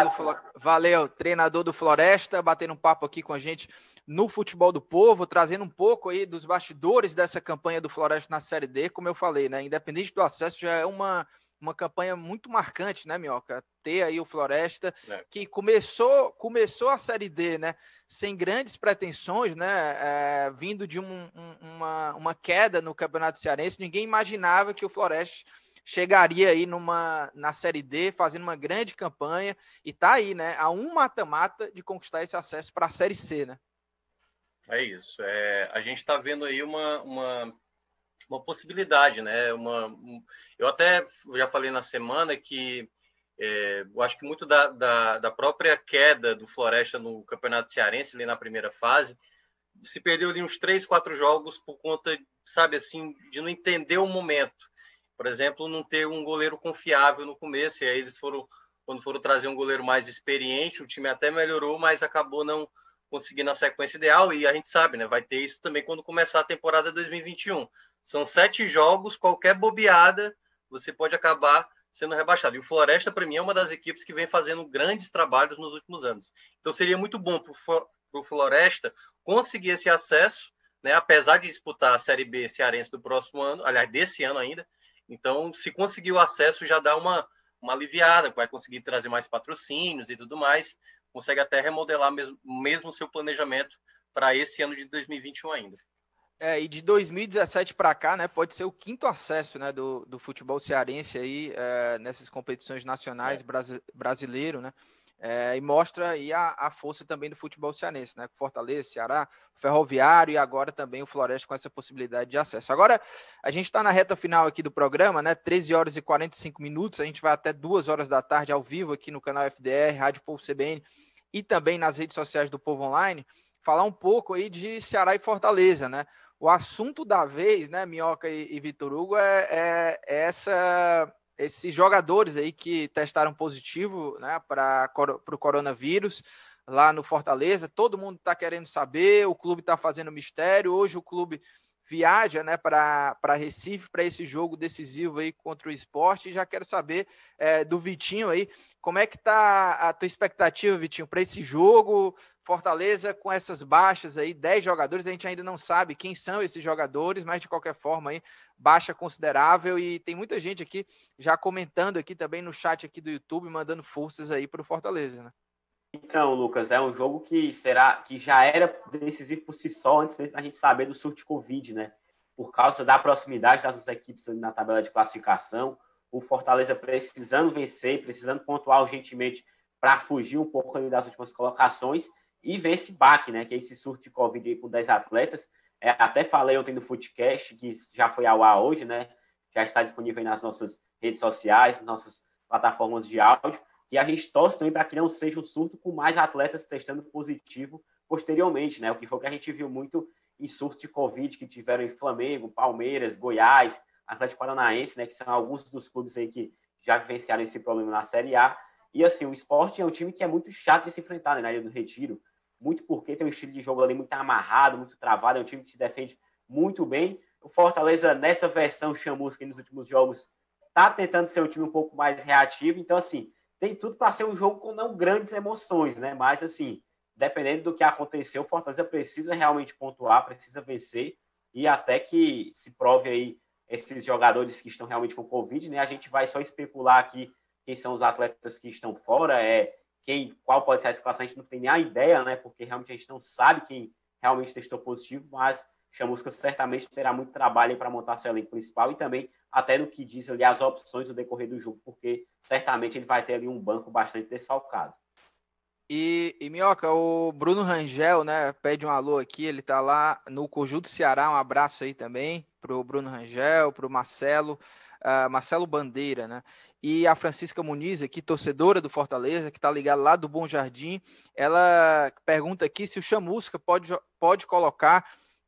treinador do Floresta, batendo um papo aqui com a gente no Futebol do Povo, trazendo um pouco aí dos bastidores dessa campanha do Floresta na Série D, como eu falei, né? Independente do acesso, já é uma campanha muito marcante, né, Minhoca? Ter aí o Floresta, que começou a Série D, né? Sem grandes pretensões, né? Vindo de uma queda no Campeonato Cearense, ninguém imaginava que o Floresta chegaria aí na Série D, fazendo uma grande campanha, e tá aí, né? A um mata-mata de conquistar esse acesso para a Série C, né? É isso. A gente está vendo aí uma possibilidade, né? Eu até já falei na semana que eu acho que muito da própria queda do Floresta no Campeonato Cearense, ali na primeira fase, se perdeu ali uns 3, 4 jogos por conta, sabe, assim, de não entender o momento. Por exemplo, não ter um goleiro confiável no começo, e aí quando foram trazer um goleiro mais experiente, o time até melhorou, mas acabou não conseguindo a sequência ideal, e a gente sabe, né, vai ter isso também quando começar a temporada 2021. São 7 jogos, qualquer bobeada, você pode acabar sendo rebaixado. E o Floresta, para mim, é uma das equipes que vem fazendo grandes trabalhos nos últimos anos. Então, seria muito bom para o Floresta conseguir esse acesso, né, apesar de disputar a Série B cearense do próximo ano, aliás, desse ano ainda. Então, se conseguir o acesso, já dá uma aliviada, vai conseguir trazer mais patrocínios e tudo mais, consegue até remodelar mesmo seu planejamento para esse ano de 2021 ainda. E de 2017 para cá, né, pode ser o 5º acesso, né, do futebol cearense aí, nessas competições nacionais brasileiro, né, e mostra aí a força também do futebol cearense, né, Fortaleza, Ceará, Ferroviário e agora também o Floresta com essa possibilidade de acesso. Agora, a gente está na reta final aqui do programa, né, 13 horas e 45 minutos, a gente vai até 2 horas da tarde ao vivo aqui no canal FDR, Rádio Povo CBN e também nas redes sociais do Povo Online, falar um pouco aí de Ceará e Fortaleza, né. O assunto da vez, né, Minhoca e Vitor Hugo, esses jogadores aí que testaram positivo, né, para o coronavírus lá no Fortaleza. Todo mundo está querendo saber, o clube está fazendo mistério. Hoje o clube viaja, né, para Recife para esse jogo decisivo aí contra o Sport. E já quero saber do Vitinho aí, como é que tá a tua expectativa, Vitinho, para esse jogo? Fortaleza com essas baixas aí, 10 jogadores, a gente ainda não sabe quem são esses jogadores, mas de qualquer forma aí, baixa considerável, e tem muita gente aqui já comentando aqui também no chat aqui do YouTube, mandando forças aí para o Fortaleza, né? Então, Lucas, é um jogo que já era decisivo por si só, antes mesmo da gente saber do surto de Covid, né? Por causa da proximidade das duas equipes na tabela de classificação, o Fortaleza precisando vencer, precisando pontuar urgentemente para fugir um pouco ali das últimas colocações e ver esse baque, né? Que é esse surto de Covid aí com 10 atletas. Até falei ontem no Footcast, que já foi ao ar hoje, né? Já está disponível aí nas nossas redes sociais, nas nossas plataformas de áudio. E a gente torce também para que não seja um surto com mais atletas testando positivo posteriormente, né? O que foi que a gente viu muito em surtos de Covid que tiveram em Flamengo, Palmeiras, Goiás, Atlético Paranaense, né? Que são alguns dos clubes aí que já vivenciaram esse problema na Série A. E assim, o Sport é um time que é muito chato de se enfrentar, né, na Ilha do Retiro. Muito porque tem um estilo de jogo ali muito amarrado, muito travado, é um time que se defende muito bem. O Fortaleza, nessa versão chamusca nos últimos jogos, tá tentando ser um time um pouco mais reativo, então, assim, tem tudo para ser um jogo com não grandes emoções, né? Mas, assim, dependendo do que aconteceu, o Fortaleza precisa realmente pontuar, precisa vencer, e até que se prove aí esses jogadores que estão realmente com Covid, né? A gente vai só especular aqui quem são os atletas que estão fora, qual pode ser a escalação, a gente não tem nem a ideia, né? Porque realmente a gente não sabe quem realmente testou positivo, mas Chamusca certamente terá muito trabalho para montar seu elenco principal e também até no que diz ali as opções no decorrer do jogo, porque certamente ele vai ter ali um banco bastante desfalcado. E Minhoca, o Bruno Rangel, né, pede um alô aqui, ele tá lá no Conjunto Ceará, um abraço aí também pro Bruno Rangel, pro Marcelo, Marcelo Bandeira, né, e a Francisca Muniz aqui, torcedora do Fortaleza, que tá ligada lá do Bom Jardim, ela pergunta aqui se o Chamusca pode colocar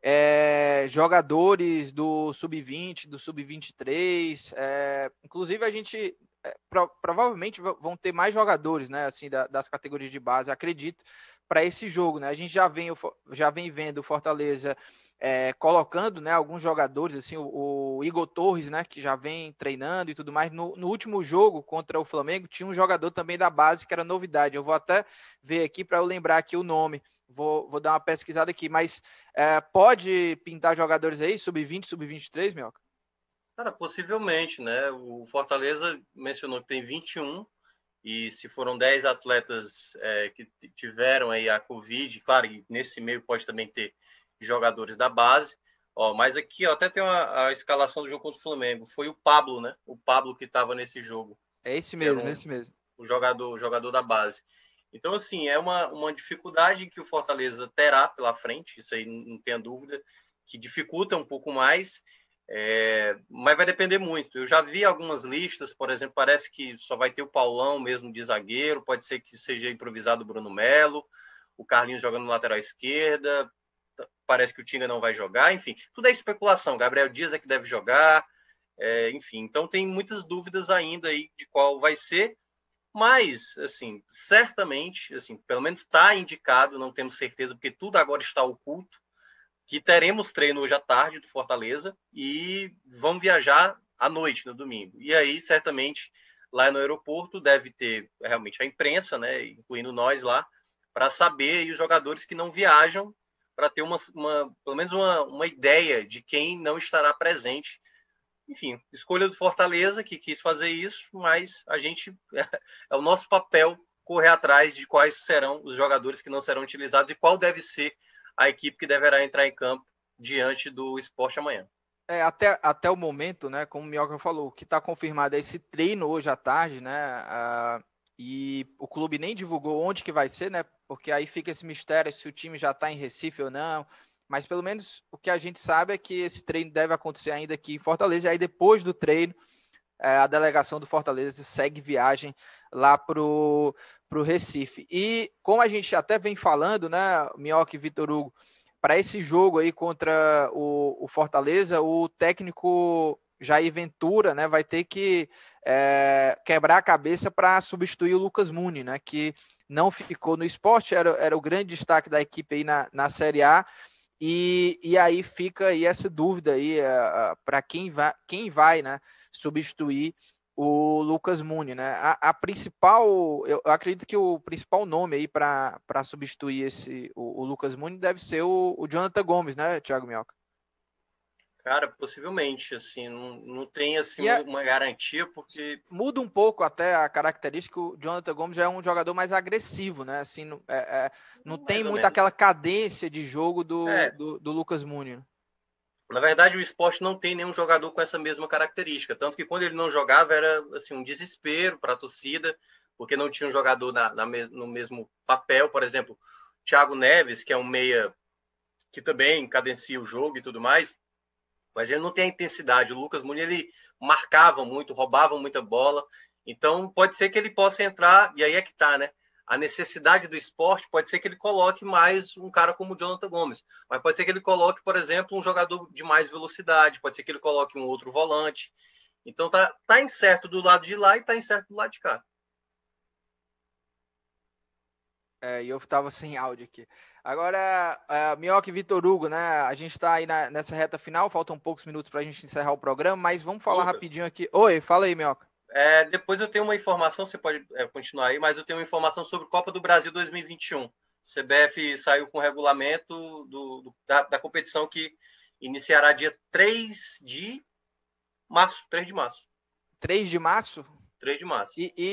jogadores do Sub-20, do Sub-23, inclusive a gente... provavelmente vão ter mais jogadores, né, assim, das categorias de base, acredito, para esse jogo, né? A gente já vem vendo o Fortaleza colocando, né, alguns jogadores, assim, o Igor Torres, né, que já vem treinando e tudo mais. No último jogo contra o Flamengo tinha um jogador também da base que era novidade. Eu vou até ver aqui para eu lembrar aqui o nome. Vou dar uma pesquisada aqui, mas pode pintar jogadores aí, sub-20, sub-23, Mioca? Cara, possivelmente, né? O Fortaleza mencionou que tem 21, e se foram 10 atletas que tiveram aí a Covid, claro, e nesse meio pode também ter jogadores da base. Ó, mas aqui ó, até tem a escalação do jogo contra o Flamengo. Foi o Pablo, né? O Pablo que estava nesse jogo. É esse mesmo, esse mesmo. O jogador da base. Então, assim, é uma dificuldade que o Fortaleza terá pela frente, isso aí não tenha dúvida, que dificulta um pouco mais. Mas vai depender muito. Eu já vi algumas listas, por exemplo, parece que só vai ter o Paulão mesmo de zagueiro, pode ser que seja improvisado o Bruno Melo, o Carlinhos jogando no lateral esquerda, parece que o Tinga não vai jogar, enfim, tudo é especulação. Gabriel Dias é que deve jogar, enfim, então tem muitas dúvidas ainda aí de qual vai ser, mas, assim, certamente, assim, pelo menos está indicado, não temos certeza, porque tudo agora está oculto, que teremos treino hoje à tarde do Fortaleza e vamos viajar à noite, no domingo. E aí, certamente, lá no aeroporto deve ter realmente a imprensa, né, incluindo nós lá, para saber, e os jogadores que não viajam, para ter pelo menos uma ideia de quem não estará presente. Enfim, escolha do Fortaleza, que quis fazer isso, mas a gente é o nosso papel correr atrás de quais serão os jogadores que não serão utilizados e qual deve ser a equipe que deverá entrar em campo diante do Sport amanhã. Até o momento, né, como o Minhoca falou, o que está confirmado é esse treino hoje à tarde, né, e o clube nem divulgou onde que vai ser, né, porque aí fica esse mistério se o time já está em Recife ou não, mas pelo menos o que a gente sabe é que esse treino deve acontecer ainda aqui em Fortaleza, e aí depois do treino, a delegação do Fortaleza segue viagem lá pro Recife. E como a gente até vem falando, né, Minhoca e Vitor Hugo, para esse jogo aí contra o Fortaleza, o técnico Jair Ventura, né, vai ter que quebrar a cabeça para substituir o Lucas Muni, né, que não ficou no Sport, era o grande destaque da equipe aí na Série A, e aí fica aí essa dúvida aí para quem vai, né, substituir o Lucas Muni, né? A principal, eu acredito que o principal nome aí para substituir o Lucas Muni deve ser o Jonathan Gomes, né, Thiago Minhoca? Cara, possivelmente, assim, não tem assim uma garantia, porque muda um pouco até a característica. O Jonathan Gomes já é um jogador mais agressivo, né? Assim, não tem muito aquela cadência de jogo do Lucas Muni. Na verdade, o Sport não tem nenhum jogador com essa mesma característica. Tanto que quando ele não jogava, era assim, um desespero para a torcida, porque não tinha um jogador no mesmo papel. Por exemplo, Thiago Neves, que é um meia que também cadencia o jogo e tudo mais, mas ele não tem a intensidade. O Lucas Muni, ele marcava muito, roubava muita bola. Então, pode ser que ele possa entrar, e aí é que tá, né? A necessidade do Sport pode ser que ele coloque mais um cara como o Jonathan Gomes, mas pode ser que ele coloque, por exemplo, um jogador de mais velocidade, pode ser que ele coloque um outro volante. Então tá incerto do lado de lá e tá incerto do lado de cá. E eu tava sem áudio aqui. Agora, Minhoca e Vitor Hugo, né? A gente está aí nessa reta final, faltam poucos minutos para a gente encerrar o programa, mas vamos falar Lucas, rapidinho aqui. Oi, fala aí, Minhoca. Depois eu tenho uma informação, você pode continuar aí, mas eu tenho uma informação sobre Copa do Brasil 2021. CBF saiu com o regulamento da competição que iniciará dia 3 de março. 3 de março. 3 de março? 3 de março.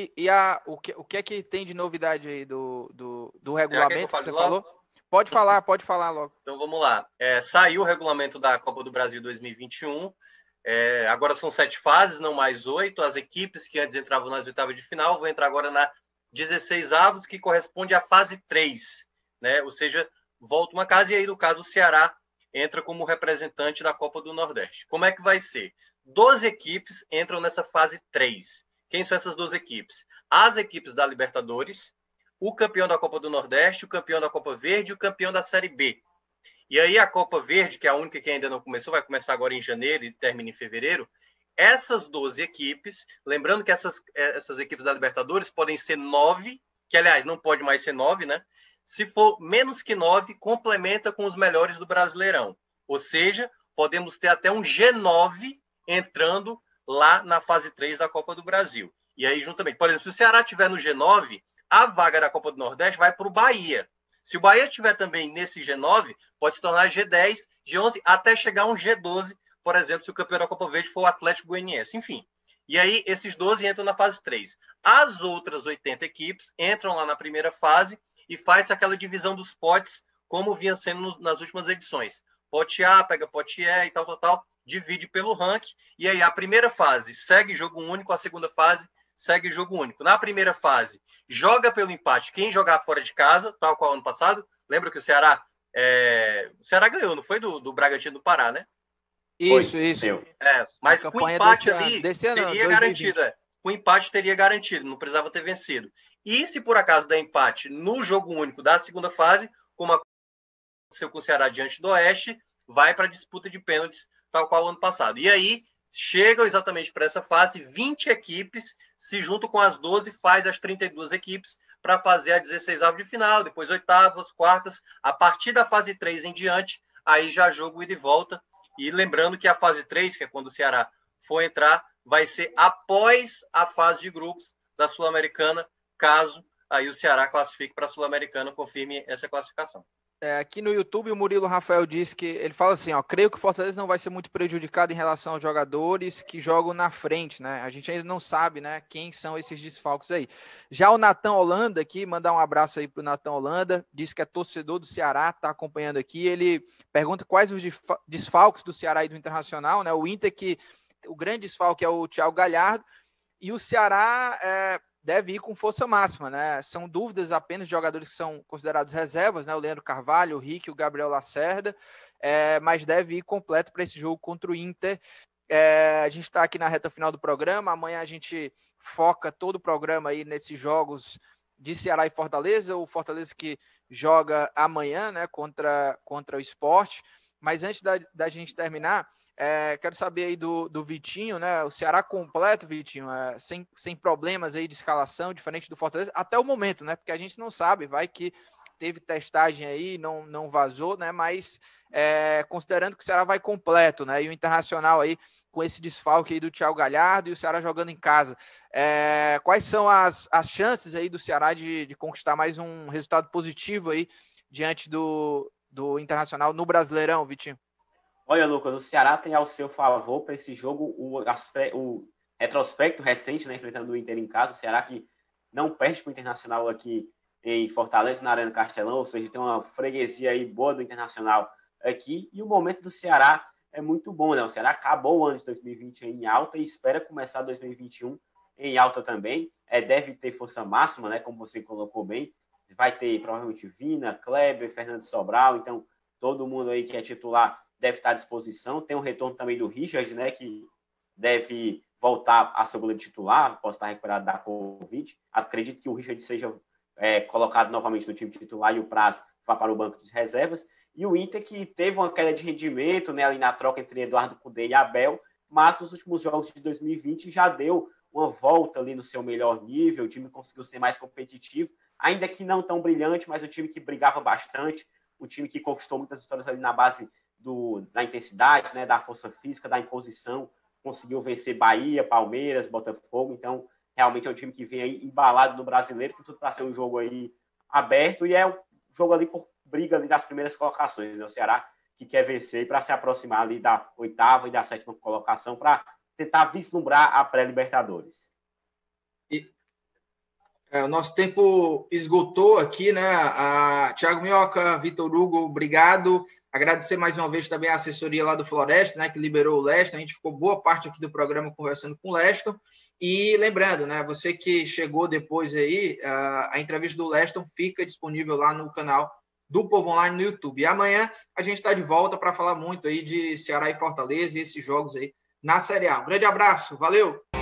O que é que tem de novidade aí do regulamento que você falou? Pode falar logo. Então vamos lá. Saiu o regulamento da Copa do Brasil 2021. Agora são 7 fases, não mais 8. As equipes que antes entravam nas oitavas de final vão entrar agora na 16avos, que corresponde à fase 3. Né? Ou seja, volta uma casa e aí, no caso, o Ceará entra como representante da Copa do Nordeste. Como é que vai ser? 12 equipes entram nessa fase 3. Quem são essas 12 equipes? As equipes da Libertadores, o campeão da Copa do Nordeste, o campeão da Copa Verde e o campeão da Série B. E aí a Copa Verde, que é a única que ainda não começou, vai começar agora em janeiro e termina em fevereiro. Essas 12 equipes, lembrando que essas equipes da Libertadores podem ser 9, que aliás não pode mais ser 9, né? Se for menos que 9, complementa com os melhores do Brasileirão. Ou seja, podemos ter até um G9 entrando lá na fase 3 da Copa do Brasil. E aí, juntamente, por exemplo, se o Ceará estiver no G9, a vaga da Copa do Nordeste vai para o Bahia. Se o Bahia estiver também nesse G9, pode se tornar G10, G11, até chegar a um G12, por exemplo, se o campeão da Copa Verde for o Atlético Goianiense. Enfim. E aí, esses 12 entram na fase 3. As outras 80 equipes entram lá na primeira fase e faz aquela divisão dos potes, como vinha sendo nas últimas edições. Pote A, pega pote E e tal, divide pelo ranking, e aí a primeira fase segue jogo único, a segunda fase segue jogo único. Na primeira fase, joga pelo empate quem jogar fora de casa, tal qual ano passado. Lembra que o Ceará ganhou, não foi do Bragantino do Pará, né? Isso. Mas com empate ali, teria 2020. garantido. Com empate teria garantido, não precisava ter vencido. E se por acaso der empate no jogo único da segunda fase, como aconteceu com o Ceará diante do Oeste, vai para a disputa de pênaltis, tal qual o ano passado. E aí, chegam exatamente para essa fase 20 equipes, se juntam com as 12, faz as 32 equipes para fazer a 16ª de final, depois oitavas, quartas. A partir da fase 3 em diante, aí já jogo ida e volta. E lembrando que a fase 3, que é quando o Ceará for entrar, vai ser após a fase de grupos da Sul-Americana, caso aí o Ceará classifique para a Sul-Americana, confirme essa classificação. Aqui no YouTube, o Murilo Rafael diz que ele fala assim, creio que o Fortaleza não vai ser muito prejudicado em relação aos jogadores que jogam na frente, né? A gente ainda não sabe, né, quem são esses desfalques aí. Já o Natan Holanda aqui, mandar um abraço aí pro Natan Holanda, diz que é torcedor do Ceará, tá acompanhando aqui, ele pergunta quais os desfalques do Ceará e do Internacional, né? O Inter, que o grande desfalque é o Thiago Galhardo, e o Ceará deve ir com força máxima, né? São dúvidas apenas de jogadores que são considerados reservas, né? O Leandro Carvalho, o Rick, o Gabriel Lacerda, mas deve ir completo para esse jogo contra o Inter. A gente está aqui na reta final do programa, amanhã a gente foca todo o programa aí nesses jogos de Ceará e Fortaleza, o Fortaleza que joga amanhã, né? Contra o Sport. Mas antes da gente terminar, quero saber aí do Vitinho, né? O Ceará completo, Vitinho, sem problemas aí de escalação, diferente do Fortaleza, até o momento, né? Porque a gente não sabe, vai que teve testagem aí, não vazou, né? Mas considerando que o Ceará vai completo, né? E o Internacional aí com esse desfalque aí do Thiago Galhardo e o Ceará jogando em casa. Quais são as chances aí do Ceará de conquistar mais um resultado positivo aí diante do Internacional no Brasileirão, Vitinho? Olha, Lucas, o Ceará tem ao seu favor para esse jogo o retrospecto recente, né, enfrentando o Inter em casa. O Ceará que não perde para o Internacional aqui em Fortaleza, na Arena Castelão, ou seja, tem uma freguesia aí boa do Internacional aqui. E o momento do Ceará é muito bom, né? O Ceará acabou o ano de 2020 em alta e espera começar 2021 em alta também. Deve ter força máxima, né, como você colocou bem. Vai ter provavelmente Vina, Kleber, Fernando Sobral, então todo mundo aí que é titular deve estar à disposição. Tem um retorno também do Richard, né, que deve voltar a ser o goleiro titular, pode estar recuperado da Covid. Acredito que o Richard seja colocado novamente no time titular e o Praz vá para o banco de reservas. E o Inter, que teve uma queda de rendimento, né, ali na troca entre Eduardo Cudê e Abel, mas nos últimos jogos de 2020 já deu uma volta ali no seu melhor nível, o time conseguiu ser mais competitivo, ainda que não tão brilhante, mas o time que brigava bastante um time que conquistou muitas vitórias ali na base da intensidade, né, da força física, da imposição, conseguiu vencer Bahia, Palmeiras, Botafogo, então realmente é um time que vem aí embalado no Brasileiro, com tudo para ser um jogo aí aberto, e é um jogo ali por briga ali das primeiras colocações, né? O Ceará que quer vencer para se aproximar ali da 8ª e da 7ª colocação para tentar vislumbrar a pré-Libertadores. O nosso tempo esgotou aqui, né? Thiago Minhoca, Vitor Hugo, obrigado. Agradecer mais uma vez também a assessoria lá do Floresta, né, que liberou o Leston. A gente ficou boa parte aqui do programa conversando com o Leston. E lembrando, né, você que chegou depois aí, a entrevista do Leston fica disponível lá no canal do Povo Online no YouTube. E amanhã a gente está de volta para falar muito aí de Ceará e Fortaleza e esses jogos aí na Série A. Um grande abraço, valeu!